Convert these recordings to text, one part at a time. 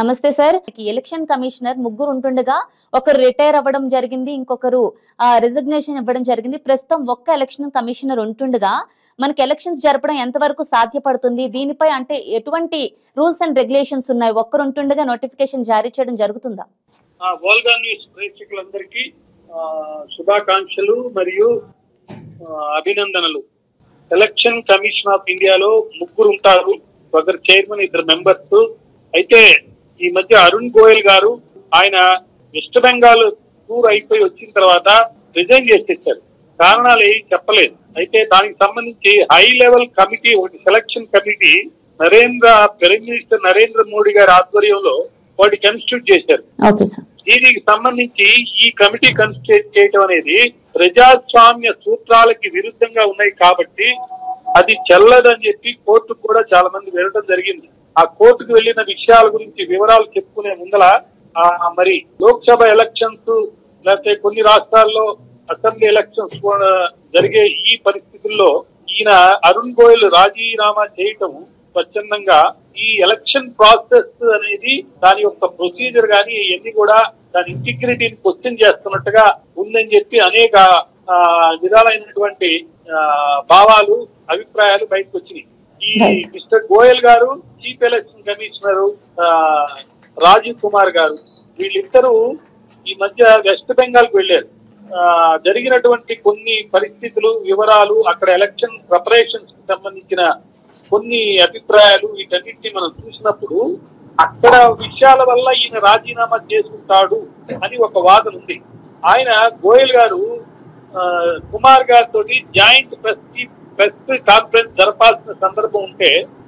నమస్తే sir. Election commissioner ముగ్గురు ఉంటుండగా ఒకరు రిటైర్ అవ్వడం జరిగింది, ఇంకొకరు రిజిగ్నేషన్ ఇవ్వడం జరిగింది. ప్రస్తుతం ఒక్క ఎలక్షన్ కమిషనర్ ఉంటుండగా మనకి ఎలక్షన్స్ జరపడం ఎంతవరకు సాధ్యపడుతుంది? దీనిపై అంటే ఎటువంటి రూల్స్ అండ్ రెగ్యులేషన్స్ ఉన్నాయి? ఒక్కరు ఉంటుండగా నోటిఫికేషన్ జారీ చేయడం జరుగుతుందా? వోల్గా న్యూస్ ప్రేక్షకులందరికీ శుభాకాంక్షలు మరియు అభినందనలు. ఎలక్షన్ కమిషన్ ఆఫ్ ఇండియాలో ముగ్గురు ఉంటారు, ఒకరు చైర్మన్, ఇద్దరు మెంబర్స్. అయితే ఈ మధ్య అరుణ్ గోయల్ గారు ఆయన వెస్ట్ బెంగాల్ టూర్ అయిపోయి వచ్చిన తర్వాత రిజైన్ చేసేసారు. కారణాలు ఏమి చెప్పలేదు. అయితే దానికి సంబంధించి హై లెవెల్ కమిటీ, ఒకటి selection committee prime minister Narendra Modi గారి ఆధ్వర్యంలో వాటి కన్స్టిట్యూట్ చేశారు. దీనికి సంబంధించి ఈ కమిటీ కన్స్టిట్యూట్ చేయడం అనేది ప్రజాస్వామ్య సూత్రాలకి విరుద్ధంగా ఉన్నాయి కాబట్టి అది చెల్లదని చెప్పి కోర్టుకు కూడా చాలా మంది వెళ్ళడం జరిగింది. ఆ కోర్టుకు వెళ్లిన విషయాల గురించి వివరాలు చెప్పుకునే ముందల మరి లోక్సభ ఎలక్షన్స్ లేకపోతే కొన్ని రాష్ట్రాల్లో అసెంబ్లీ ఎలక్షన్స్ జరిగే ఈ పరిస్థితుల్లో ఈయన అరుణ్ గోయల్ రాజీనామా చేయటం స్వచ్ఛందంగా ఈ ఎలక్షన్ ప్రాసెస్ అనేది దాని యొక్క ప్రొసీజర్ గానీ ఇవన్నీ కూడా దాని ఇంటిగ్రిటీని క్వశ్చన్ చేస్తున్నట్టుగా ఉందని చెప్పి అనేక విధాలైనటువంటి భావాలు, అభిప్రాయాలు బయటకు వచ్చినాయి. ఈ మిస్టర్ గోయల్ గారు, chief election commissioner Rajiv Kumar గారు, వీళ్ళిద్దరూ ఈ మధ్య వెస్ట్ బెంగాల్ కు వెళ్లారు. జరిగినటువంటి కొన్ని పరిస్థితులు, వివరాలు, అక్కడ ఎలక్షన్ ప్రిపరేషన్స్ కి సంబంధించిన కొన్ని అభిప్రాయాలు, వీటన్నిటిని మనం చూసినప్పుడు అక్కడ విషయాల వల్ల ఈయన రాజీనామా చేసుకుంటాడు అని ఒక వాదన ఉంది. ఆయన గోయల్ గారు కుమార్ గారితో జాయింట్ ప్రెస్ కాన్ఫరెన్స్ జరపాల్సిన సందర్భం ఉంటే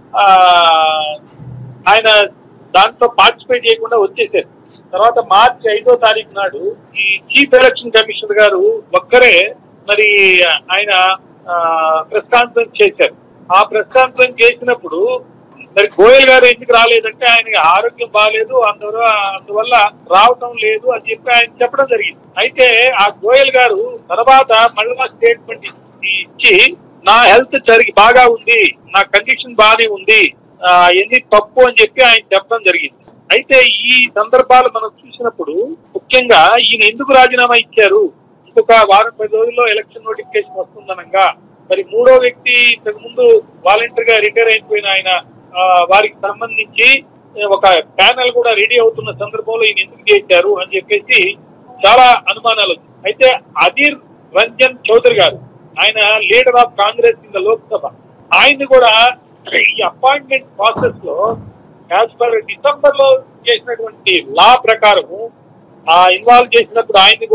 ఆయన దాంట్లో పార్టిసిపేట్ చేయకుండా వచ్చేసారు. తర్వాత మార్చి 5వ తారీఖు నాడు ఈ చీఫ్ ఎలక్షన్ కమిషనర్ గారు ఒక్కరే మరి ఆయన ప్రెస్ కాన్ఫరెన్స్ చేశారు. ఆ ప్రెస్ కాన్ఫరెన్స్ చేసినప్పుడు మరి గోయల్ గారు ఎందుకు రాలేదంటే ఆయనకి ఆరోగ్యం బాగాలేదు, అందువల్ల రావటం లేదు అని చెప్పి ఆయన చెప్పడం జరిగింది. అయితే ఆ గోయల్ గారు తర్వాత మళ్ళా స్టేట్మెంట్ ఇచ్చి నా హెల్త్ బాగా ఉంది, నా కండిషన్ బాగానే ఉంది, ఎన్ని తప్పు అని చెప్పి ఆయన చెప్పడం జరిగింది. అయితే ఈ సందర్భాలు మనం చూసినప్పుడు ముఖ్యంగా ఈయన ఎందుకు రాజీనామా ఇచ్చారు? ఇంకొక వారం 10 రోజుల్లో ఎలక్షన్ నోటిఫికేషన్ వస్తుందనగా మరి మూడో వ్యక్తి ఇంతకు ముందు వాలంటీర్ గా రిటైర్ అయిపోయిన ఆయన వారికి సంబంధించి ఒక ప్యానెల్ కూడా రెడీ అవుతున్న సందర్భంలో ఈయన ఎందుకు చేశారు అని చెప్పేసి చాలా అనుమానాలు. అయితే అధీర్ రంజన్ చౌదరి గారు, ఆయన leader of Congress in the Lok Sabha, ఆయన కూడా ఈ అపాయింట్మెంట్ ప్రాసెస్ లో యాజ్ పర్ డిసెంబర్ లో చేసినటువంటి లా ప్రకారము ఇన్వాల్వ్ చేసినప్పుడు ఆయన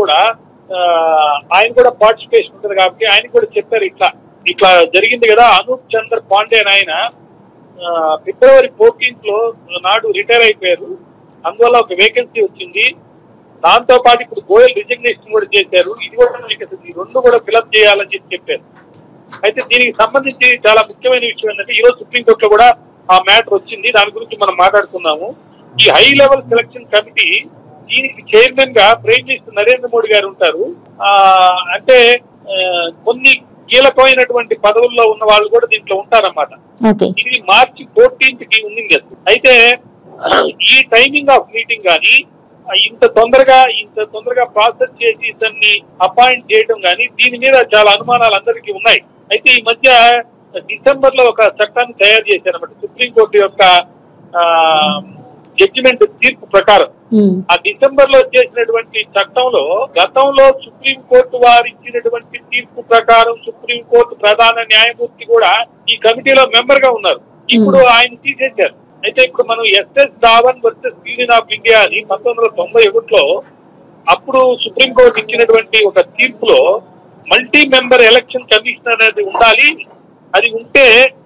కూడా పార్టిసిపేషన్ ఉంటుంది కాబట్టి ఆయన కూడా చెప్పారు, ఇట్లా జరిగింది కదా. అనూప్ చంద్ర పాండే ఆయన ఫిబ్రవరి 14th లో నాడు రిటైర్ అయిపోయారు, అందువల్ల ఒక వేకెన్సీ వచ్చింది. దాంతో పాటు ఇప్పుడు గోయల్ రిజిగ్నేషన్ కూడా చేశారు. ఇది కూడా ఈ రెండు కూడా ఫిలప్ చేయాలని చెప్పారు. అయితే దీనికి సంబంధించి చాలా ముఖ్యమైన విషయం ఏంటంటే ఈ రోజు సుప్రీంకోర్టులో కూడా ఆ మ్యాటర్ వచ్చింది. దాని గురించి మనం మాట్లాడుకున్నాము. ఈ హై లెవెల్ సెలక్షన్ కమిటీ, దీనికి చైర్మన్ గా ప్రైమ్ మినిస్టర్ నరేంద్ర మోడీ గారు ఉంటారు. అంటే కొన్ని కీలకమైనటువంటి పదవుల్లో ఉన్న వాళ్ళు కూడా దీంట్లో ఉంటారన్నమాట. ఇది మార్చి 14th కి ఉంది. అయితే ఈ టైమింగ్ ఆఫ్ మీటింగ్ గానీ ఇంత తొందరగా ప్రాసెస్ చేసి ఇతన్ని అపాయింట్ చేయడం గానీ దీని మీద చాలా అనుమానాలు అందరికీ ఉన్నాయి. అయితే ఈ మధ్య డిసెంబర్ లో ఒక చట్టాన్ని తయారు చేశారన్నమాట. సుప్రీంకోర్టు యొక్క జడ్జిమెంట్ తీర్పు ప్రకారం ఆ డిసెంబర్ లో చేసినటువంటి చట్టంలో గతంలో సుప్రీంకోర్టు వారు ఇచ్చినటువంటి తీర్పు ప్రకారం సుప్రీంకోర్టు ప్రధాన న్యాయమూర్తి కూడా ఈ కమిటీలో మెంబర్ గా ఉన్నారు. ఇప్పుడు ఆయన తీసేశారు. అయితే ఇప్పుడు మనం SS Dhawan versus Union of India అని 1991లో అప్పుడు సుప్రీంకోర్టు ఇచ్చినటువంటి ఒక తీర్పులో మల్టీ మెంబర్ ఎలక్షన్ కమిషన్ అనేది ఉండాలి. అది ఉంటే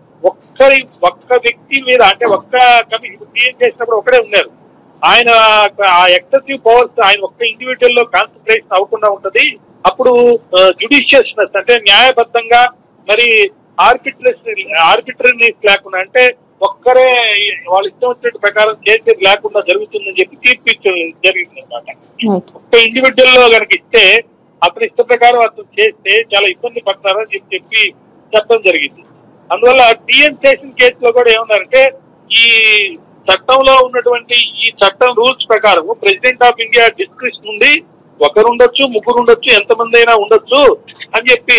ఒక్క వ్యక్తి మీద, అంటే ఒక్క కమిషన్ చేసినప్పుడు ఒకడే ఉన్నారు, ఆయన ఆ ఎక్సెసివ్ పవర్స్ ఆయన ఒక్క ఇండివిజువల్ లో కాన్సన్ట్రేషన్ అవ్వకుండా ఉంటది. అప్పుడు జ్యుడిషియస్నెస్ అంటే న్యాయబద్ధంగా మరి ఆర్బిట్రరీనెస్ లేకుండా, అంటే ఒక్కరే వాళ్ళు ఇష్టం వచ్చినట్టు ప్రకారం చేసేది లేకుండా జరుగుతుందని చెప్పి తీర్పు జరిగింది అనమాట. ఒక్క ఇండివిజువల్ లో కనుక ఇస్తే అతని ఇష్ట ప్రకారం అతను చేస్తే చాలా ఇబ్బంది పడతారని చెప్పడం జరిగింది. అందువల్ల టీఎన్ స్టేషన్ కేసులో కూడా ఏమన్నారంటే ఈ చట్టంలో ఉన్నటువంటి ఈ చట్టం రూల్స్ ప్రకారం ప్రెసిడెంట్ ఆఫ్ ఇండియా డిస్క్రిప్షన్ ఉంది, ఒకరు ఉండొచ్చు, ముగ్గురు ఉండొచ్చు, ఎంతమంది అయినా ఉండొచ్చు అని చెప్పి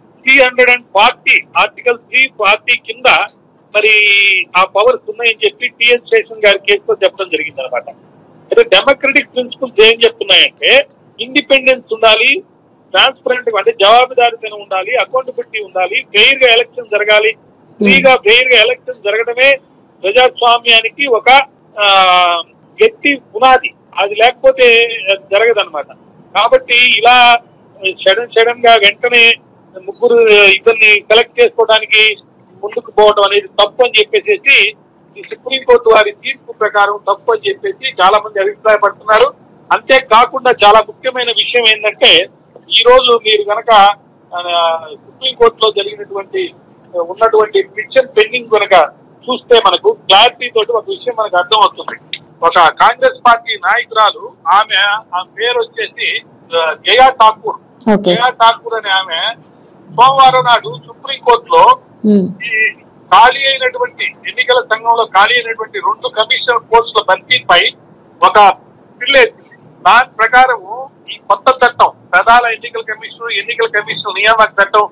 340 ఆర్టికల్ 340 కింద మరి ఆ పవర్స్ ఉన్నాయని చెప్పి టిఎన్ శేషన్ గారి కేసులో చెప్పడం జరిగింది అనమాట. అయితే డెమోక్రటిక్ ప్రిన్సిపల్స్ ఏం చెప్తున్నాయంటే ఇండిపెండెన్స్ ఉండాలి, ట్రాన్స్పరెంట్ అంటే జవాబుదారీతనం ఉండాలి, అకౌంటబిలిటీ ఉండాలి, ఫెయిర్ గా ఎలక్షన్ జరగాలి. ఫ్రీగా ఫెయిర్ గా ఎలక్షన్ జరగడమే ప్రజాస్వామ్యానికి ఒక గట్టి పునాది. అది లేకపోతే జరగదన్నమాట. కాబట్టి ఇలా సడన్ గా వెంటనే ముగ్గురు ఇద్దరిని సెలెక్ట్ చేసుకోవడానికి ముందుకు పోవడం అనేది తప్పు అని చెప్పేసి ఈ సుప్రీంకోర్టు వారి తీర్పు ప్రకారం తప్పు అని చెప్పేసి చాలా మంది అభిప్రాయపడుతున్నారు. అంతేకాకుండా చాలా ముఖ్యమైన విషయం ఏంటంటే ఈ రోజు మీరు కనుక సుప్రీంకోర్టులో జరిగినటువంటి ఉన్నటువంటి పిటిషన్ పెండింగ్ కనుక చూస్తే మనకు క్లారిటీ తోటి ఒక విషయం మనకు అర్థం అవుతుంది. ఒక కాంగ్రెస్ పార్టీ నాయకురాలు ఆమె పేరు వచ్చేసి జయా ఠాకూర్. జయా ఠాకూర్ అనే ఆమె సోమవారం నాడు సుప్రీంకోర్టులో ఈ ఖాళీ అయినటువంటి ఎన్నికల సంఘంలో ఖాళీ అయినటువంటి 2 కమిషనర్ పోస్టుల భర్తీపై ఒక బిల్లు వేసింది. దాని ప్రకారము ఈ కొత్త చట్టం ప్రధాన ఎన్నికల కమిషన్ నియామక చట్టం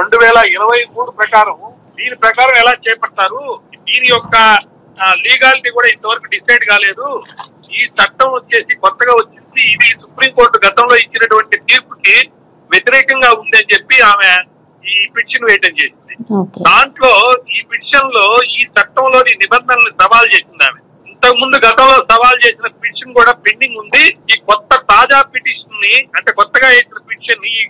2023 ప్రకారం దీని ప్రకారం ఎలా చేపడతారు, దీని యొక్క లీగాలిటీ కూడా ఇంతవరకు డిసైడ్ కాలేదు. ఈ చట్టం వచ్చేసి కొత్తగా వచ్చింది, ఇది సుప్రీంకోర్టు గతంలో ఇచ్చినటువంటి తీర్పుకి వ్యతిరేకంగా ఉంది అని చెప్పి ఆమె ఈ పిటిషన్ వేయటం చేసింది. దాంట్లో ఈ పిటిషన్ లో ఈ చట్టంలోని నిబంధనలు సవాల్ చేసింది ఆమె. ఇంతకు ముందు గతంలో సవాల్ చేసిన పిటిషన్ కూడా పెండింగ్ ఉంది. ఈ కొత్త తాజా పిటిషన్ ని అంటే కొత్తగా వేసిన పిటిషన్ ఈ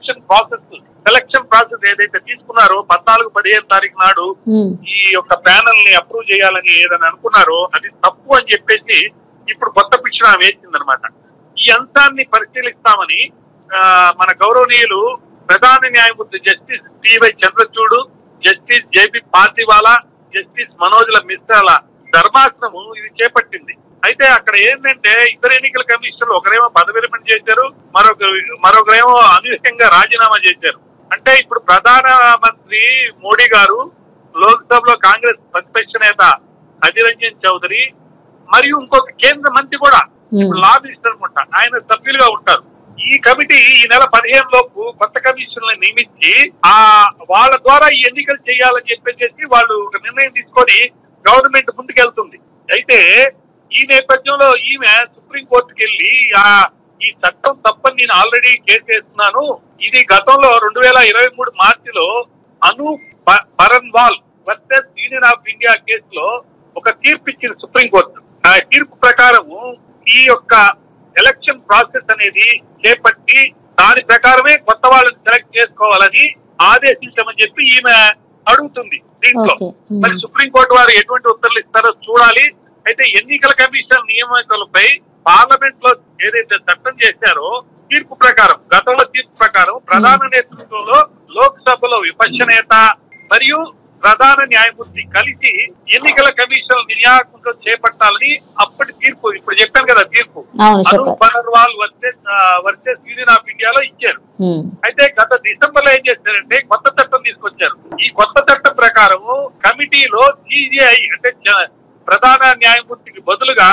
సెలక్షన్ ప్రాసెస్ ఏదైతే తీసుకున్నారో 14-15 తారీఖు నాడు ఈ యొక్క ప్యానల్ ని అప్రూవ్ చేయాలని ఏదని అనుకున్నారో అది తప్పు అని చెప్పేసి ఇప్పుడు కొత్త పిటిషన్ ఆమె వేసిందనమాట. ఈ అంశాన్ని పరిశీలిస్తామని మన గౌరవనీయులు ప్రధాన న్యాయమూర్తి justice T Y Chandrachud, justice J B Pardiwala, justice మనోజ్ల మిశ్రాల ధర్మాసనము ఇది చేపట్టింది. అయితే అక్కడ ఏంటంటే ఇద్దరు ఎన్నికల కమిషనర్లు ఒకరేమో పదవి విరమణ చేశారు, మరొకరేమో అనూహ్యంగా రాజీనామా చేశారు. అంటే ఇప్పుడు ప్రధానమంత్రి మోడీ గారు లోక్సభలో కాంగ్రెస్ ప్రతిపక్ష నేత అధీర్ రంజన్ చౌదరి మరియు ఇంకొక కేంద్ర మంత్రి కూడా లా మినిస్టర్ అనుకుంటా ఆయన సభ్యులుగా ఉంటారు. ఈ కమిటీ ఈ నెల 15 లోపు కొత్త కమిషన్లను నియమించి వాళ్ళ ద్వారా ఈ ఎన్నికలు చేయాలని చెప్పేసి వాళ్ళు ఒక నిర్ణయం తీసుకొని గవర్నమెంట్ ముందుకెళ్తుంది. అయితే ఈ నేపథ్యంలో ఈమె సుప్రీంకోర్టుకి వెళ్లి ఈ చట్టం తప్పని నేను ఆల్రెడీ కేసు వేస్తున్నాను, ఇది గతంలో 2023 మార్చిలో Anoop Baranwal versus Union of India కేసులో ఒక తీర్పు ఇచ్చింది సుప్రీంకోర్టు. ఆ తీర్పు ప్రకారము ఈ యొక్క ఎలక్షన్ ప్రాసెస్ అనేది చేపట్టి దాని ప్రకారమే కొత్త వాళ్ళని సెలెక్ట్ చేసుకోవాలని ఆదేశించమని చెప్పి ఈమె అడుగుతుంది. దీంట్లో మరి సుప్రీంకోర్టు వారు ఎటువంటి ఉత్తర్వులు ఇస్తారో చూడాలి. అయితే ఎన్నికల కమిషన్ నియామకాలపై పార్లమెంట్ లో ఏదైతే చట్టం చేశారో తీర్పు ప్రకారం గతంలో తీర్పు ప్రకారం ప్రధాన నేతృత్వంలో లోక్సభలో విపక్ష నేత మరియు ప్రధాన న్యాయమూర్తి కలిసి ఎన్నికల కమిషన్ నియామకంలో చేపట్టాలని అప్పటి తీర్పు ఇప్పుడు చెప్పాను కదా తీర్పు Anoop Barnwal versus Union of ఇండియాలో ఇచ్చారు. అయితే గత డిసెంబర్ లో ఏం చేశారంటే కొత్త చట్టం తీసుకొచ్చారు. ఈ కొత్త చట్టం ప్రకారం కమిటీలో సిజిఐ అంటే ప్రధాన న్యాయమూర్తికి బదులుగా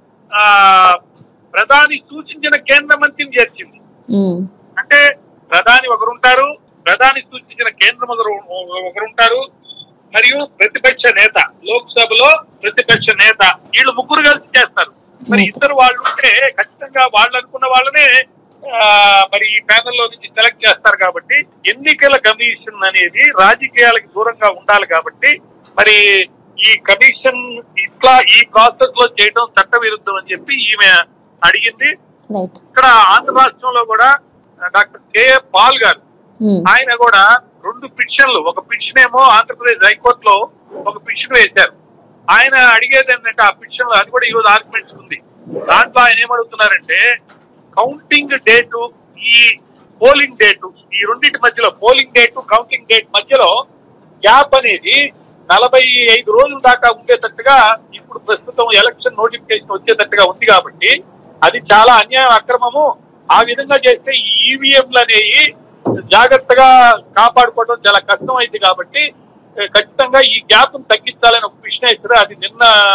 ప్రధాని సూచించిన కేంద్ర మంత్రిని చేర్చింది. అంటే ప్రధాని ఒకరుంటారు, ప్రధాని సూచించిన కేంద్రం ఒకరుంటారు మరియు ప్రతిపక్ష నేత లోక్సభలో ప్రతిపక్ష నేత వీళ్ళు ముగ్గురు కలిసి చేస్తారు. మరి ఇద్దరు వాళ్ళు ఉంటే ఖచ్చితంగా వాళ్ళు అనుకున్న వాళ్ళనే మరి ఈ ప్యానెల్లో నుంచి సెలెక్ట్ చేస్తారు. కాబట్టి ఎన్నికల కమిషన్ అనేది రాజకీయాలకు దూరంగా ఉండాలి. కాబట్టి మరి ఈ కమిషన్ ఇట్లా ఈ ప్రాసెస్ లో చేయడం చట్ట విరుద్ధం అని చెప్పి ఈమె అడిగింది. ఇక్కడ ఆంధ్ర రాష్ట్రంలో కూడా డాక్టర్ కేఏ పాల్ గారు ఆయన కూడా 2 పిటిషన్లు, ఒక పిటిషన్ ఏమో ఆంధ్రప్రదేశ్ హైకోర్టులో ఒక పిటిషన్ వేశారు. ఆయన అడిగేది ఏంటంటే ఆ పిటిషన్ లో అది కూడా ఈరోజు ఆర్గ్యుమెంట్స్ ఉంది. దాంట్లో ఆయన ఏమడుగుతున్నారంటే కౌంటింగ్ డేటు ఈ పోలింగ్ డేటు ఈ రెండింటి మధ్యలో పోలింగ్ డేటు కౌంటింగ్ డేట్ మధ్యలో గ్యాప్ అనేది 45 రోజుల దాకా ఉండేటట్టుగా ఇప్పుడు ప్రస్తుతం ఎలక్షన్ నోటిఫికేషన్ వచ్చేటట్టుగా ఉంది. కాబట్టి అది చాలా అన్యాయం, అక్రమము. ఆ విధంగా చేస్తే ఈ ఈవీఎంలు అనేవి జాగ్రత్తగా కాపాడుకోవడం చాలా కష్టం అయింది. కాబట్టి ఖచ్చితంగా ఈ గ్యాప్ తగ్గించాలని ఒక ప్రశ్న ఇస్తారు. అది నిన్న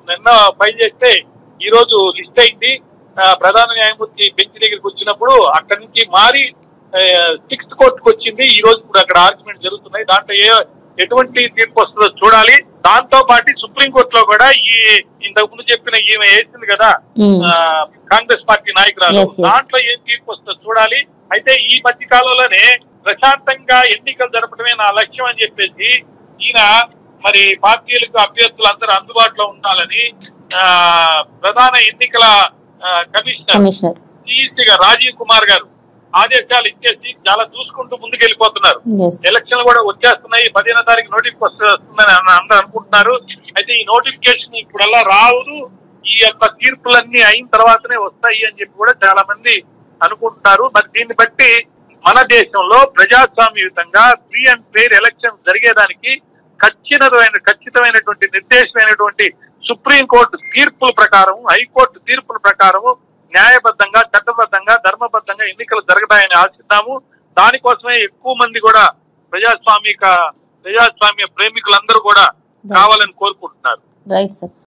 నిన్న ఫైల్ చేస్తే ఈ రోజు లిస్ట్ అయింది. ప్రధాన న్యాయమూర్తి బెంచ్ దగ్గరికి వచ్చినప్పుడు అక్కడి నుంచి మారి 6th కోర్టుకు వచ్చింది. ఈ రోజు ఇప్పుడు అక్కడ ఆర్గ్యుమెంట్ జరుగుతున్నాయి. దాంట్లో ఎటువంటి తీర్పు వస్తుందో చూడాలి. దాంతో పాటు సుప్రీంకోర్టులో కూడా ఈ ఇంతకు ముందు చెప్పిన ఈమె వేసింది కదా కాంగ్రెస్ పార్టీ నాయకురాలు, దాంట్లో ఏం తీర్పు వస్తుందో చూడాలి. అయితే ఈ మధ్య కాలంలోనే ప్రశాంతంగా ఎన్నికలు జరపడమే నా లక్ష్యం అని చెప్పేసి ఈయన మరి పార్టీలకు అభ్యర్థులందరూ అందుబాటులో ఉండాలని ప్రధాన ఎన్నికల కమిషనర్ సిఈసిగా రాజీవ్ కుమార్ గారు ఆదేశాలు ఇచ్చేసి చాలా చూసుకుంటూ ముందుకెళ్ళిపోతున్నారు. ఎలక్షన్లు కూడా వచ్చేస్తున్నాయి, 15వ తారీఖు నోటిఫికేషన్ వస్తుందని అందరూ అనుకుంటున్నారు. అయితే ఈ నోటిఫికేషన్ ఇప్పుడల్లా రాదు, ఈ యొక్క తీర్పులన్నీ అయిన తర్వాతనే వస్తాయి అని చెప్పి కూడా చాలా మంది అనుకుంటున్నారు. మరి దీన్ని బట్టి మన దేశంలో ప్రజాస్వామ్యయుతంగా ఫ్రీ అండ్ ఫెయిర్ ఎలక్షన్ జరిగేదానికి ఖచ్చితమైనటువంటి నిర్దేశమైనటువంటి సుప్రీంకోర్టు తీర్పుల ప్రకారం, హైకోర్టు తీర్పుల ప్రకారం న్యాయబద్ధంగా, చట్టబద్ధంగా, ధర్మబద్ధంగా ఎన్నికలు జరగతాయని ఆశిద్దాము. దానికోసమే ఎక్కువ మంది కూడా ప్రజాస్వామ్య ప్రేమికులందరూ కూడా కావాలని కోరుకుంటున్నారు. Right sir.